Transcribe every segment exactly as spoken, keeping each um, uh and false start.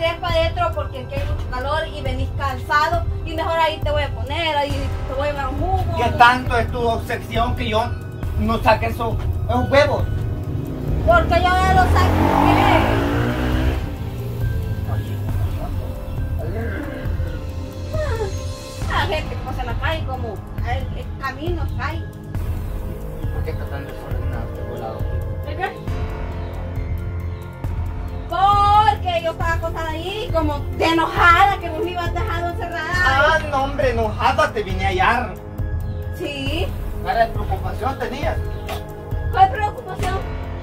tires para adentro porque aquí hay mucho calor y venís cansado y mejor ahí te voy a poner, ahí te voy a dar un jugo. ¿Qué tanto es tu obsesión que yo no saque esos, esos huevos? Porque yo ya lo saqué. La gente que pasa en la calle como el, el camino cae. ¿Por qué está tan desordenado este volado? ¿De qué? Porque yo estaba acostada ahí como de enojada que vos me ibas dejado encerrada. Ah, no hombre, enojada te vine a hallar. Sí. Cara de preocupación tenías. ¿Cuál preocupación?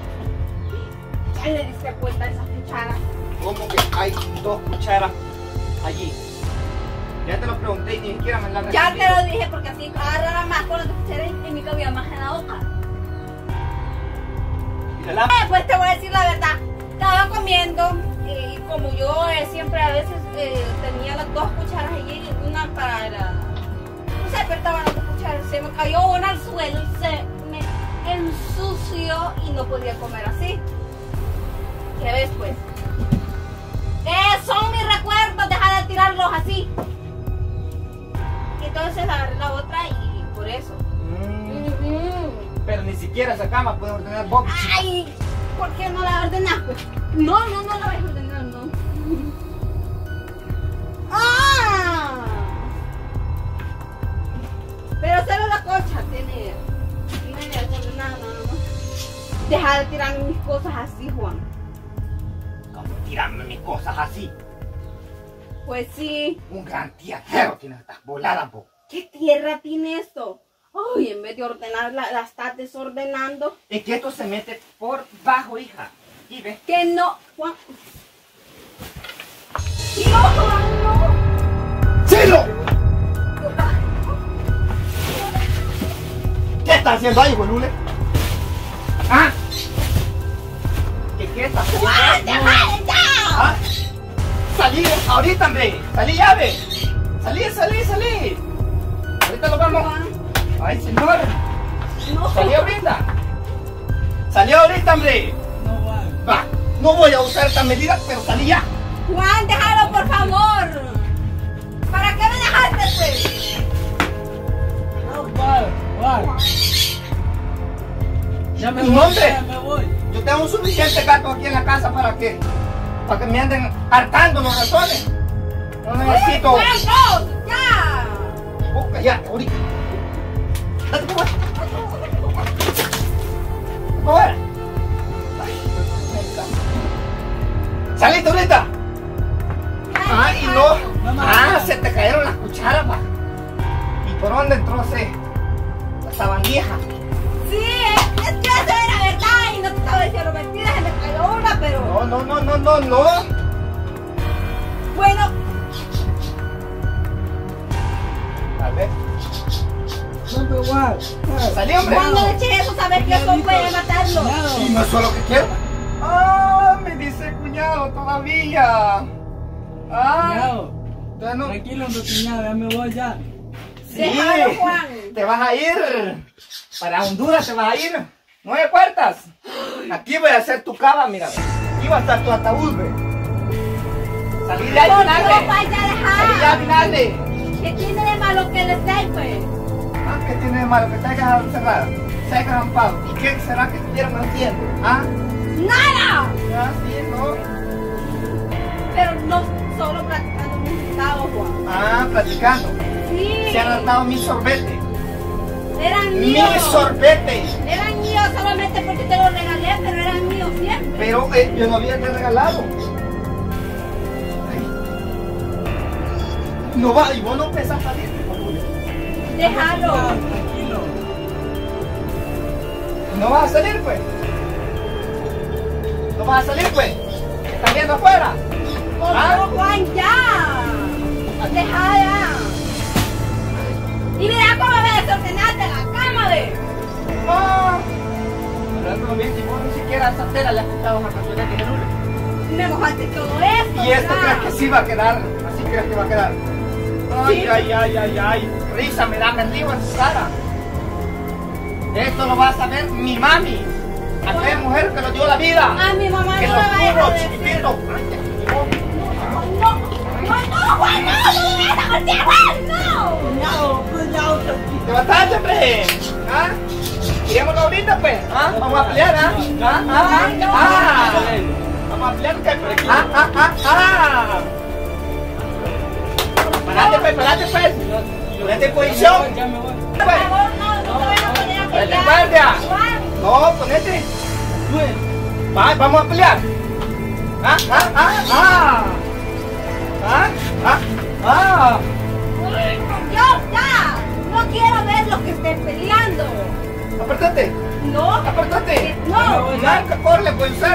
Ya le diste vuelta a esa cuchara. ¿Cómo que hay dos cucharas allí? Ya te lo pregunté y ni siquiera me la Ya respondí. te lo dije porque así agarrara más con las cucharas y me cabía más en la boca. ¿Y la lámpara? Eh, pues te voy a decir la verdad. Estaba comiendo y como yo eh, siempre a veces eh, tenía las dos cucharas allí, una para la... No sé, pero estaban las dos cucharas. Se me cayó una al suelo y se me ensució y no podía comer así. ¿Qué ves pues? Eh, son mis recuerdos, deja de tirarlos así. Y entonces agarré la otra y por eso. Mm, Mm. pero ni siquiera esa cama puede ordenar Bob. Ay, ¿por qué no la ordenas pues? No, no, no la vas a ordenar, no. ¡Ah! Pero solo la cocha tiene, tiene desordenada, no, no. Deja de tirarme mis cosas así, Juan. ¿Cómo tirarme mis cosas así? Pues sí. Un gran tierrero tiene estas voladas, Bob. ¿Qué tierra tiene esto? Ay, en vez de ordenarla, la estás desordenando. Es que esto se mete por bajo, hija. Y ve. Que no, Juan. No, Juan, no. ¡Chilo! ¿Qué estás haciendo ahí, Bolule? ¿Ah? ¿Qué, qué estás haciendo? ¡Juan, déjale ya! ¿Ah? Salí ahorita, hombre. Salí, llave. Salí, salí, salí. Ahorita nos vamos. Ay, señor. No. Salí ahorita. Salí ahorita, hombre. No, Juan. Va. No voy a usar esta medida, pero salí ya. Juan, déjalo, por favor. ¿Para qué me dejaste, pues? No, Juan. Juan. Ya me Un voy, hombre. ya me voy. Yo tengo suficiente gato aquí en la casa para que, para que me anden hartando los ratones. No necesito. ¡Juan, no! ¡Ya! Oh, cállate, ahorita. Date por fuera. Por fuera. ¡Saliste ahorita! Ah, y no. Mamá. Ah, se te cayeron las cucharas, va. ¿Y por dónde entró ese? La sabandija. Sí, es que eso era verdad y no te estaba diciendo mentiras, se me cayó una, pero... No, no, no, no, no, no. Bueno, A ver. No, pero Juan. Salí, hombre. cuando le eché eso, sabes que eso puede matarlo. Y no es solo lo que quiero. Ah, me dice cuñado todavía. Ah. Cuñado. Entonces no- Tranquilo, hombre, cuñado, ya me voy ya. Sí. Déjalo, Juan. Te vas a ir. Para Honduras te vas a ir. Nueve puertas. Aquí voy a hacer tu cama, mira. Aquí va a estar tu ataúd, ve. Salí de ahí, ¿Por qué lo vinagre. vaya a Salí ya, dejar? vinagre. ¿Qué tiene de malo que le esté, pues? Ah, ¿qué tiene de malo? Que te hayas encerrado. Se hayas rampado. ¿Y qué será que estuvieran haciendo? ¿Ah? ¡Nada! Ah, sí, no. Pero no solo practicando un estado, Juan. Ah, platicando. Sí. Se han dado mi sorbete. Eran Mi míos. sorbete. Eran míos solamente porque te los regalé, pero eran míos siempre. Pero eh, yo no había que regalado. Ay. No va, y vos no empezás a salir. Déjalo. Tranquilo. No vas a salir, pues. No vas a salir, pues. ¿Estás viendo afuera? Por ¿Ah? favor, Juan, ya. Deja ya. Y mira cómo me desordenaste la cama, ve. No. Hablándolo bien, si vos ni siquiera esa tela le has quitado a canciones de Jerule. Me mojaste todo esto. Y esto ¿verdad? crees que sí va a quedar. Así crees que va a quedar. Ay, Sí. ay, ay, ay, ay. Risa me da, me río en su cara. Esto lo va a saber mi mami. Aquella mujer que nos dio la vida. A mi mamá Que no nos le vayas a tuvo decir. chiquitito. Ay, ya, Juan, no, no me vas a golpear, Juan, no. Cuñado, cuñado, tranquilo. Levantate, hombre. ¿Ah? Iremos ahorita, pues. ¿Ah? Vamos a pelear, ¿ah? ¿Ah? ¿Ah? ¿Ah? Vamos a pelear, ¿qué? ¿Ah? ¿Ah? ¿Ah? ¿Ah? Parate, pues, parate, pues. Ponete en posición. Ya me voy. Por favor, no, no te vayas a poner a Ponete en pelear. guardia. Juan, No, ponete. Va, vamos a pelear. ¿Ah? ¿Ah? ¿Ah? ¿Ah? ¿Ah? ¿Ah? ¿Ah? ay, por Dios, ya. No quiero ver los que estén peleando. Apártate. No, Apártate. no. Marca, corre, puede ser.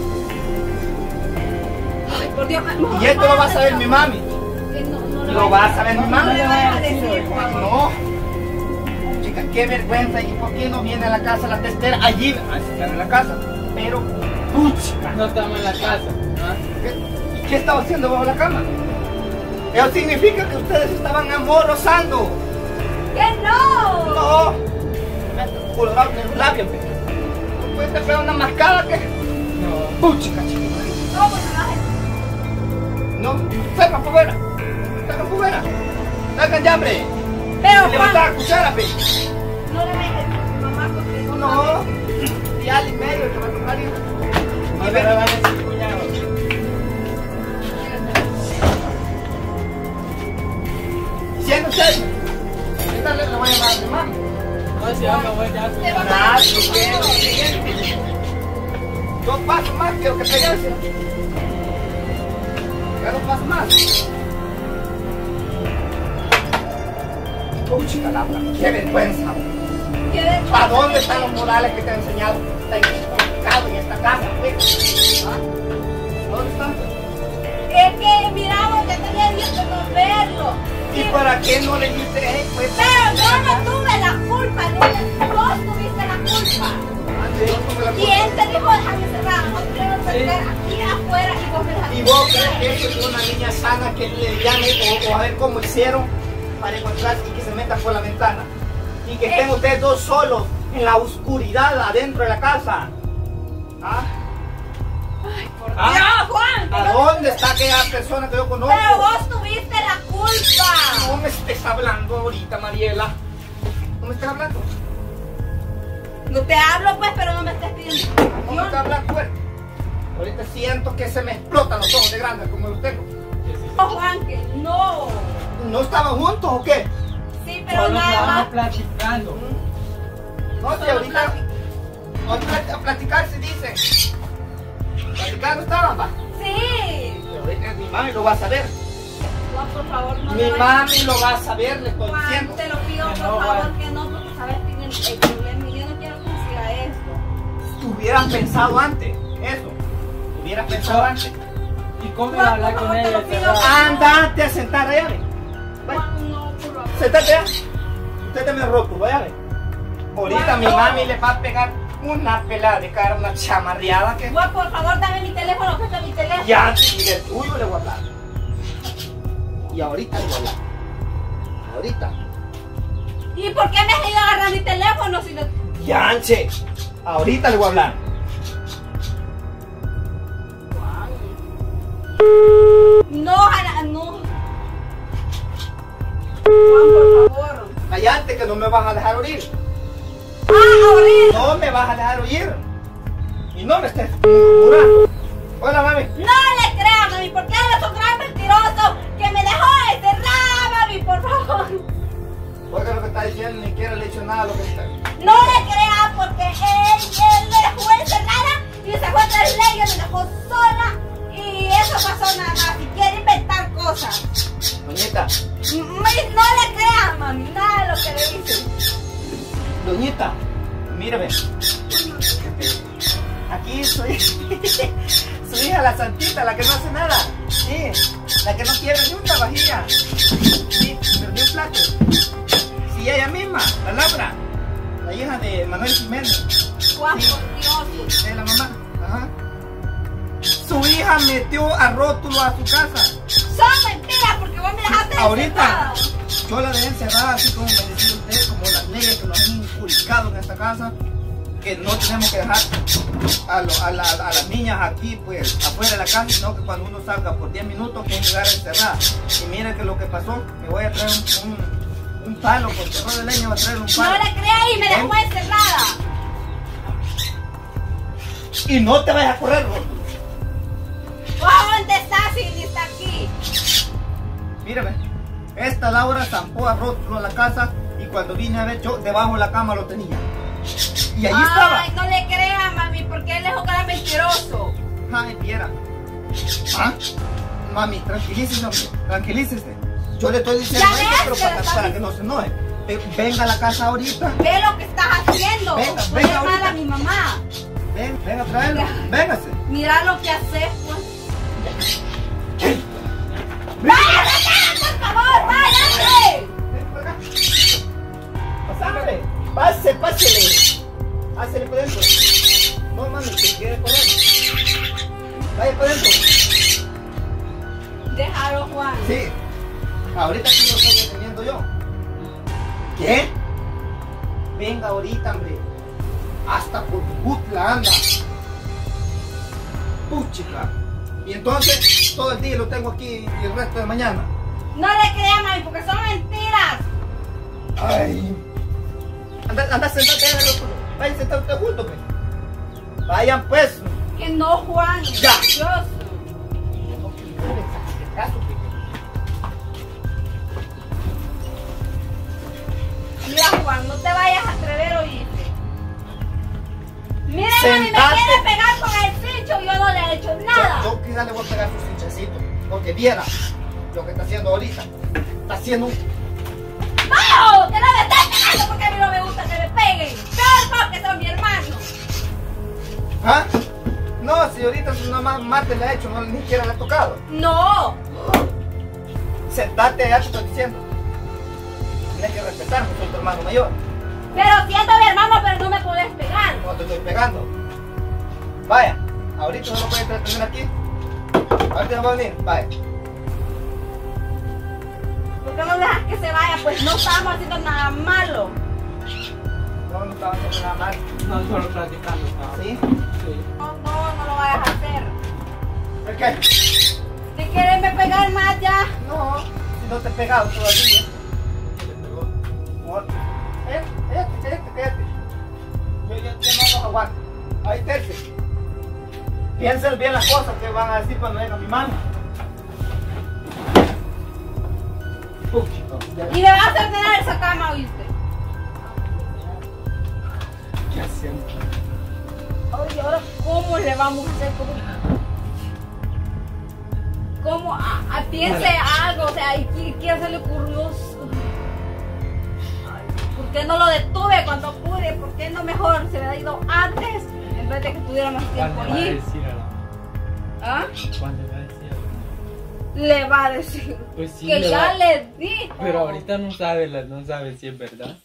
Ay, por Dios. Y esto lo va a saber mi mami. Que no, no Lo va a saber mi No mami. le vayas a decir, Juan. No. Chica, qué vergüenza. ¿Y por qué no viene a la casa la testera? Allí, ah, están en la casa. Pero, puchica, No estamos en la casa. ¿Ah? ¿qué, ¿qué estaba haciendo bajo la cama? Eso significa que ustedes estaban amorosando. ¡Que no! No. Colorado en el labio, pe. No puedes te pegar una mascada que. No. Puchica, chica. ¿Cómo se va a No, saca fuera. Saca fuera. Sacan ya, hombre. Pero, Levanta Juan, la cuchara, pe. no le vayas a decir a tu mamá porque no No. Y al y medio te va a tocar ir. No me van a decir, cuñado. Siéntese. Ahorita le voy a llamar a mi mamá. No, si ya me voy, ya. Te va a Nada, dar- no quiero, siguiente. Dos pasos más, quiero que pegarse. Ya dos pasos más. Uy, chica, Laura, qué vergüenza. ¿Qué de- ¿Para dónde están los morales que te han enseñado? Está inculcado en esta casa, pues. ¿Ah? ¿Dónde están? Es que miramos que tenía días de no verlo. ¿Y para qué no le dices, eh, pues? Pero yo no tuve la culpa, Luis. Vos tuviste la culpa. Antes yo tuve la culpa. ¿Quién te dijo déjame cerrar? No quiero cerrar aquí afuera y vos me dejaste. ¿Y vos crees que eso es una niña sana que le llame o, o a ver cómo hicieron para encontrarse y que se metan por la ventana? Y que estén ustedes dos solos en la oscuridad adentro de la casa. ¿Ah? Ay, por ¿Ah? Dios, Juan. que ¿A no- dónde está aquella persona que yo conozco? Pero vos tuviste la culpa. No me estés hablando ahorita, Mariela. ¿No me estás hablando? No te hablo pues, pero no me estés pidiendo ¿No me estás explicación. hablando fuerte? Ahorita siento que se me explotan los ojos de grande como los tengo. No, Juan, que no. ¿No estaban juntos o qué? Sí, pero Solo nada estábamos más. platicando. No, si ahorita, ahorita a platicar se dice. Platicando estaban, va. Sí. Pero ahorita mi mami lo va a saber. Juan, por favor, no Mi le vayas- mami lo va a saber, le estoy Juan, diciendo. te lo pido, por Que no, favor, Juan. que no, porque sabes que el el problema y yo no quiero que me siga esto. Hubieran pensado antes, eso. Hubieran pensado antes. ¿Y cómo iba a hablar con Juan, te ella? lo pido. cerrado? Andate a sentar allá, ve. Vaya. Juan, no, por favor. Sentate allá. Usted te me rótulo, vaya, ve. Ahorita Juan, mi no. mami le va a pegar una pelada de cara, una chamarreada que. Juan, por favor, dame mi teléfono, que está mi teléfono. Ya, y de tuyo le voy a hablar. Y ahorita le voy a hablar. Ahorita. ¿Y por qué me has ido a agarrar mi teléfono si no... Yanche. Ahorita le voy a hablar. No, Ana, no. Juan, por favor. Cállate que no me vas a dejar oír. Ah, ahorita. No me vas a dejar oír. Y no me estés murmurando. Hola, mami. No le creas, mami, porque eres un gran mentiroso que me dejó encerrada, mami, por favor. Oiga lo que está diciendo, ni siquiera le he hecho nada a lo que está. No le creas porque él, él me dejó encerrada y se fue tras leyes, me dejó sola y eso pasó nada más. Y quiere inventar cosas. Doñita, Mami, no le creas, mami, nada de lo que le dice. doñita, mírame. Aquí soy su hija, la santita, la que no hace nada. Sí, la que no quiere ni una vajilla. Sí, pero ni un plato. Sí, ella misma, la Laura, la hija de Manuel Jiménez. Juan, Sí. por Dios. De la mamá. Ajá. Su hija metió a rótulo a su casa. Son mentiras porque vos me dejaste Ahorita encerrada. yo la dejé encerrada así como me decía usted, como las leyes que nos han inculcado en esta casa. que no tenemos que dejar a, lo, a, la, a las niñas aquí, pues, afuera de la casa, sino que cuando uno salga por diez minutos, que llegar encerrada. Y miren que lo que pasó, me voy a traer un, un, un palo, por terror de leña, voy a traer un palo. No le creas y me dejó encerrada. Y no te vayas a correr, gordo. ¿Dónde está si ni está aquí? Mírame, esta Laura zampó a Rótulo a la casa y cuando vine a ver yo, debajo de la cama lo tenía. Y ahí Ay, estaba. Ay, no le creas, mami, porque él es un gran mentiroso. Ay, viera. ¿Ah? Mami, tranquilícese, hombre, tranquilícese. Yo le estoy diciendo Ya esto, ves pero que para, lo está para que no se enoje. Eh, Venga a la casa ahorita. Ve lo que estás haciendo. Venga, Voy venga a llamar ahorita. a mi mamá. Ven, ven a traerlo. Ya. Véngase. Mira lo que haces, pues. Ven. ¡Váyase, por favor! ¡Váyase! Ven por acá. Pásale. Pase, pásele. Pásele por dentro. No, mami, que quiere correr. Vaya por dentro. Déjalo, Juan. Sí. Ahorita sí lo estoy deteniendo yo. ¿Qué? Venga ahorita, hombre. Hasta por Cutla anda. Puchica. Y entonces todo el día lo tengo aquí y el resto de mañana. No le creas, mami, porque son mentiras. Ay. Anda, anda, sentate en el otro. Vayan, sentate juntos, pues. Vayan, pues. Que no, Juan. Ya. Dios. Mira, Juan, no te vayas a atrever, oíste. Mira, mami, me Sentate. quiere pegar con el cincho y yo no le he hecho nada. Yo, yo quizá le voy a pegar sus hinchecitos. Porque viera lo que está haciendo ahorita. Está haciendo un. ¡No! ¡Que no me estés pegando porque a mí no me gusta que me peguen! ¡Peor porque son mi hermano! ¿Ah? No, si ahorita su mamá mate le ha hecho, no ni siquiera le ha tocado. ¡No! Sentate, ya te estoy diciendo. Tienes que respetarme, soy tu hermano mayor. Pero siento mi hermano, pero no me podés pegar. No te estoy pegando. Vaya, ahorita no lo puedes entretener aquí. Ahorita no va a venir, vaya. ¿Por qué no dejas que se vaya? Pues no estamos haciendo nada malo. No, no estaba haciendo nada mal. No, solo platicando. ¿no? ¿Sí? Sí. No, no, no lo vayas a hacer. ¿Por qué? Si quieres me pegar más ya. No, si no te he pegado todavía. Por- Eh, este, este, este. Yo ya no los aguanto. Ahí terce. Piensen bien las cosas que van a decir cuando venga mi mano. Uf, chico, ya- Y me vas a ordenar esa cama, ¿oíste? ¿Qué hacemos? Ay, ahora cómo le vamos a hacer como. ¿Cómo? A, a- piense algo, o sea, ¿y qué, qué se le ocurrió? Ay, ¿por qué no lo detuve cuando pude? ¿Por qué no mejor se hubiera ido antes? En vez de que tuviera más tiempo ¿Cuándo le va a allí. decir a la ¿Ah? ¿Cuándo le va a decir a la Le va a decir Pues sí, que le ya va- le di. Pero ahorita no sabe, la- no sabe si es verdad.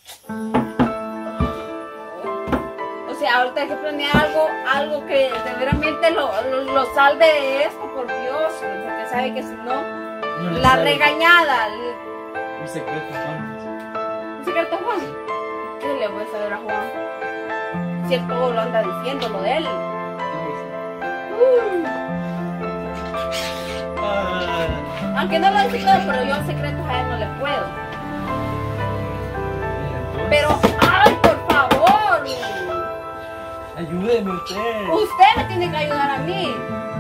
O sea, ahorita hay que planear algo, algo que de veramente lo, lo, lo salve de esto, por Dios. Porque sabe que si no, No le la sabe. regañada. el- Un secreto, Juan. ¿Un secreto, Juan? ¿Qué le voy a saber a Juan? Si él todo lo anda diciendo, lo de él. Uh, Ah, aunque no lo dice todo, pero yo secretos a él no le puedo. entonces, Pero, ¡ay, por favor! ayúdeme usted. Usted me tiene que ayudar a mí.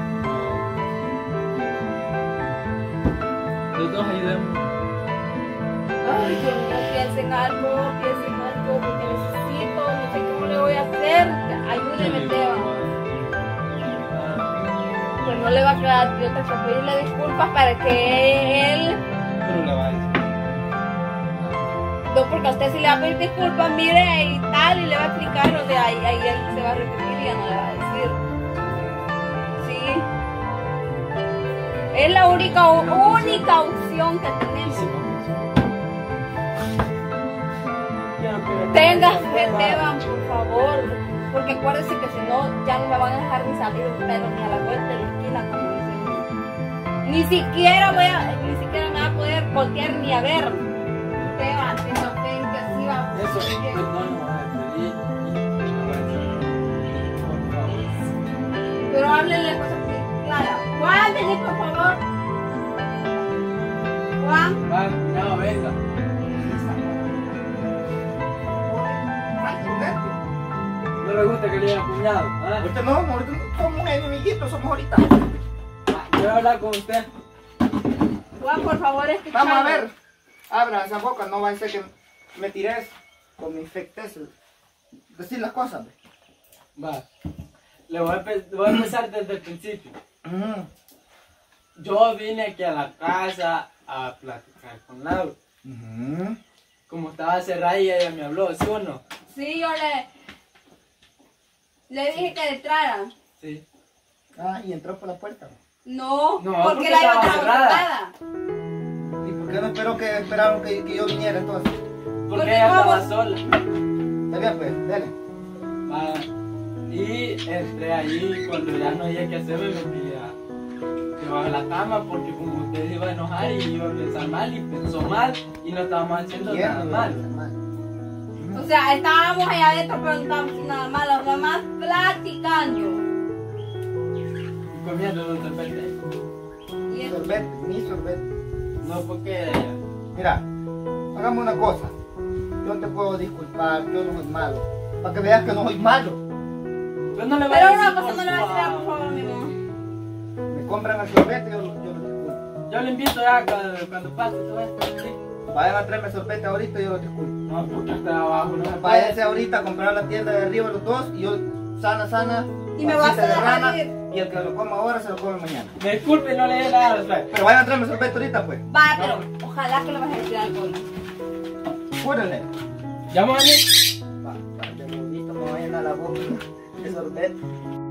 Los dos ayudemos. Ay, Dios mío, piensen algo, piensen algo, porque necesito, no sé cómo le voy a hacer. Ayúdeme, Esteban. Pues no le va a quedar de otra que pedirle disculpas para que él. Pero le va a decir. No, porque a usted sí le va a pedir disculpas, mire y tal, y le va a explicar, o sea, ahí, ahí él se va a arrepentir y ya no le va a decir. Sí. Es la única, única opción que tenemos. Tenga fe, Esteban, por favor. Porque acuérdese que si no, ya no me van a dejar ni salir un pelo ni a la vuelta de la esquina, como dicen. Ni siquiera voy a, ni siquiera me va a poder voltear ni a ver. Esteban, tenga fe en que así va a Eso, ser bien. perdón, no voy a pedir. Y Pero háblenle cosas claras. Juan, vení por favor. Juan. Va, no, venga. Ay, sorbete. No le gusta que le digan cuñado. ¿Ah? Ahorita no, ahorita no somos enemiguitos, somos ahorita. Voy a hablar con usted. Juan, por favor, escuchame. Vamos a ver. Abra esa boca, no va a ser que me tires o me infectes. Decir las cosas. Va. Le voy a, empe- voy a empezar desde el principio. Mm. Yo vine aquí a la casa a platicar con Laura. Ujú. Como estaba cerrada y ella me habló, ¿sí o no? Sí, yo le... Le dije que entrara. Sí. Ah, y entró por la puerta. No, No, porque, porque la iba a estaba dejar cerrada. cerrada. ¿Y por qué no esperó que esperaron que, que yo viniera entonces? Porque Porque ella estaba vamos- sola. Está bien, pues, dale. Va. Y entré ahí cuando ya no había que hacer, me metí a debajo de la cama porque como usted se iba a enojar y iba a pensar mal y pensó mal y no estábamos haciendo nada mal. O sea, estábamos allá adentro, pero no estábamos haciendo nada malo, nomás platicando. Y comiendo los sorbete. Y eso. Sorbete, mi sorbete. No porque... Mira, hagamos una cosa. Yo te puedo disculpar, yo no soy malo. Para que veas que no soy malo. Pues no le voy a Pero decir una cosa por no le voy a decir, favor. por favor, mi mamá. Me compran el sorbete, yo, yo lo disculpo. Yo le invito ya cuando, cuando pase todo esto. ¿Sí? Vayan a traerme sorbete ahorita y yo lo disculpo. No, porque está abajo. No se puede. Váyanse ahorita a comprar la tienda de arriba los dos y yo sana, sana. Y me vas a pancita de dejar rana, ir. y el que lo coma ahora se lo come mañana. Me disculpe, no le dé nada. o sea, Pero vayan a traerme sorbete ahorita pues. Va, pero ojalá que le vayas a decir algo. Cúrenle. ¿Ya vamos a ir? Va, para que bonito me vayan a la boca de sorbete.